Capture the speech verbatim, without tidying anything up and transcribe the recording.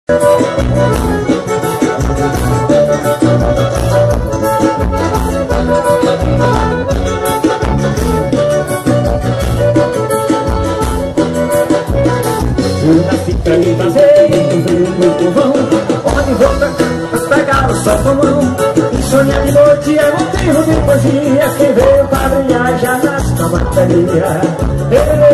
Eu nasci pra me fazer um meu povão, onde vou pra cá, pegar o sol com a mão e sonhar de noite é motivo de poesia. Quem veio pra brilhar já nasce na bateria.